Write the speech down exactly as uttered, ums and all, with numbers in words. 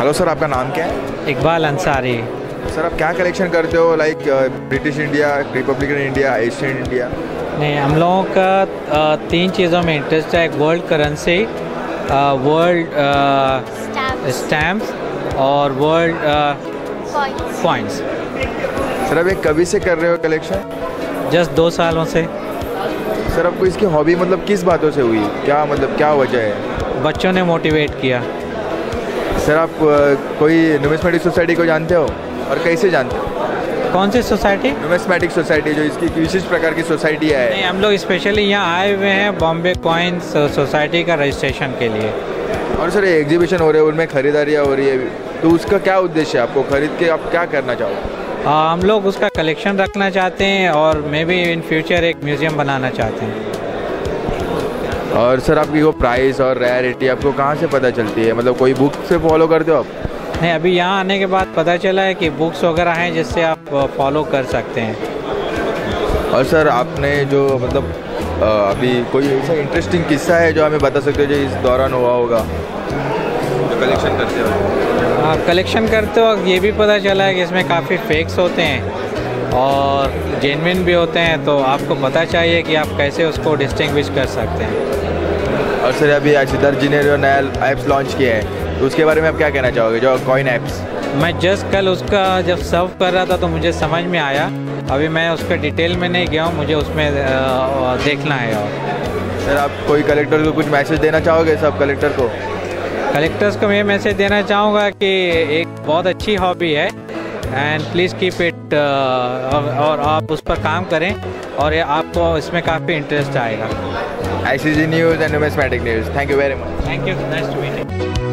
Hello sir, आपका नाम क्या है? इकबाल अंसारी। सर, आप क्या कलेक्शन करते हो? Like British India, republican India, Asian India? नहीं, हम लोगों का आ, तीन चीज़ों में इंटरेस्ट है। एक वर्ल्ड करेंसी, वर्ल्ड स्टैम्प्स और वर्ल्ड कॉइन्स। सर, आप ये कभी से कर रहे हो कलेक्शन? जस्ट दो सालों से। सर, आपको इसकी हॉबी मतलब किस बातों से हुई? क्या मतलब क्या वजह है? बच्चों ने मोटिवेट किया। सर, आप uh, कोई न्यूमिस्मेटिक सोसाइटी को जानते हो और कैसे जानते हो? कौन सी सोसाइटी? न्यूमिस्मेटिक सोसाइटी, जो इसकी विशिष्ट प्रकार की सोसाइटी है। नहीं, हम लोग स्पेशली यहाँ आए हुए हैं बॉम्बे कॉइन्स सोसाइटी का रजिस्ट्रेशन के लिए। और सर, ये एग्जीबिशन हो रहे हैं, उनमें खरीदारियाँ हो रही है, तो उसका क्या उद्देश्य है? आपको खरीद के आप क्या करना चाहोगे? हम लोग उसका कलेक्शन रखना चाहते हैं और मे बी इन फ्यूचर एक म्यूज़ियम बनाना चाहते हैं। और सर, आपकी वो प्राइस और रेयरिटी आपको कहाँ से पता चलती है? मतलब कोई बुक से फॉलो करते हो आप? नहीं, अभी यहाँ आने के बाद पता चला है कि बुक्स वगैरह हैं जिससे आप फॉलो कर सकते हैं। और सर, आपने जो मतलब अभी कोई ऐसा इंटरेस्टिंग किस्सा है जो हमें बता सकते हो जो इस दौरान हुआ होगा जो कलेक्शन करते हो? हाँ, कलेक्शन करते वक्त ये भी पता चला है कि इसमें काफ़ी फेक्स होते हैं और जेन्युइन भी होते हैं, तो आपको पता चाहिए कि आप कैसे उसको डिस्टिंग्विश कर सकते हैं। और सर, अभी सिद्धार्थ जी ने जो नया ऐप्स लॉन्च किया है, तो उसके बारे में आप क्या कहना चाहोगे, जो कॉइन ऐप्स? मैं जस्ट कल उसका जब सर्व कर रहा था तो मुझे समझ में आया। अभी मैं उस पर डिटेल में नहीं गया हूँ, मुझे उसमें देखना है। और सर, आप कोई कलेक्टर को कुछ मैसेज देना चाहोगे? सब कलेक्टर को कलेक्टर्स को मैं मैसेज देना चाहूँगा कि एक बहुत अच्छी हॉबी है एंड प्लीज़ कीप इट, और आप उस पर काम करें और आपको इसमें काफ़ी इंटरेस्ट आएगा। I C G news and numismatic news, thank you very much. Thank you, nice to meet you.